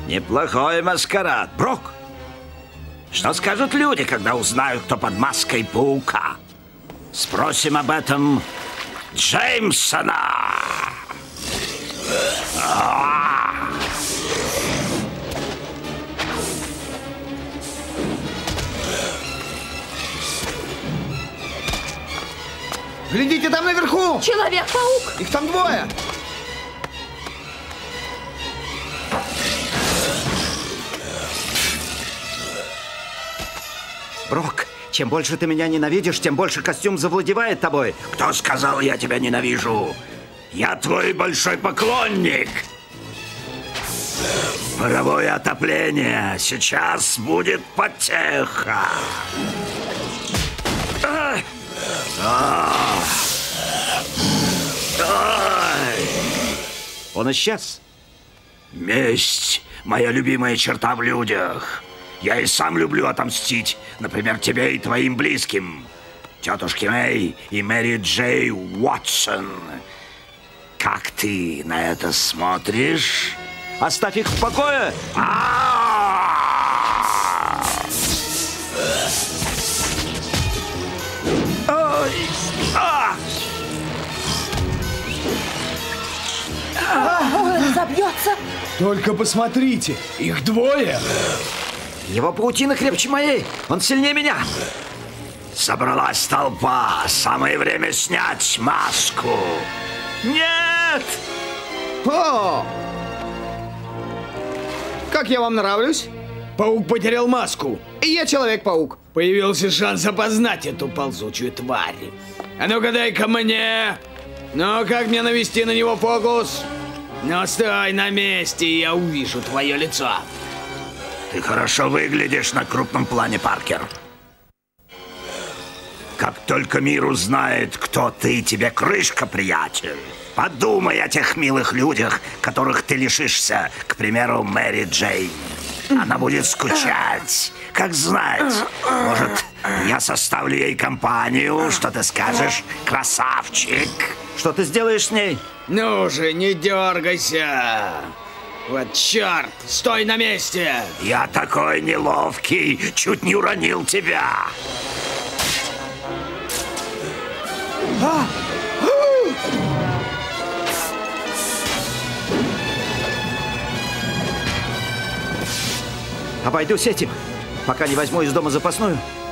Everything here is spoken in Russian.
Неплохой маскарад. Брок, что скажут люди, когда узнают, кто под маской паука? Спросим об этом Джеймсона. Глядите, там наверху! Человек-паук! Их там двое! Брок, чем больше ты меня ненавидишь, тем больше костюм завладевает тобой. Кто сказал, я тебя ненавижу? Я твой большой поклонник. Паровое отопление. Сейчас будет потеха. Он исчез. Месть — моя любимая черта в людях. Я и сам люблю отомстить. Например, тебе и твоим близким. Тетушке Мэй и Мэри Джей Уотсон. Как ты на это смотришь? Оставь их в покое! Он разобьется! Только посмотрите, их двое! Его паутина крепче моей. Он сильнее меня. Собралась толпа. Самое время снять маску. Нет! О! Как я вам нравлюсь? Паук потерял маску. И я Человек-паук. Появился шанс опознать эту ползучую тварь. А ну-ка дай-ка мне. Ну, как мне навести на него фокус? Ну, стой на месте, и я увижу твое лицо. Ты хорошо выглядишь на крупном плане, Паркер. Как только мир узнает, кто ты, тебе крышка, приятель. Подумай о тех милых людях, которых ты лишишься. К примеру, Мэри Джейн. Она будет скучать. Как знать, может, я составлю ей компанию. Что ты скажешь, красавчик? Что ты сделаешь с ней? Ну же, не дергайся. Вот черт, стой на месте. Я такой неловкий, чуть не уронил тебя. Обойдусь этим, пока не возьму из дома запасную.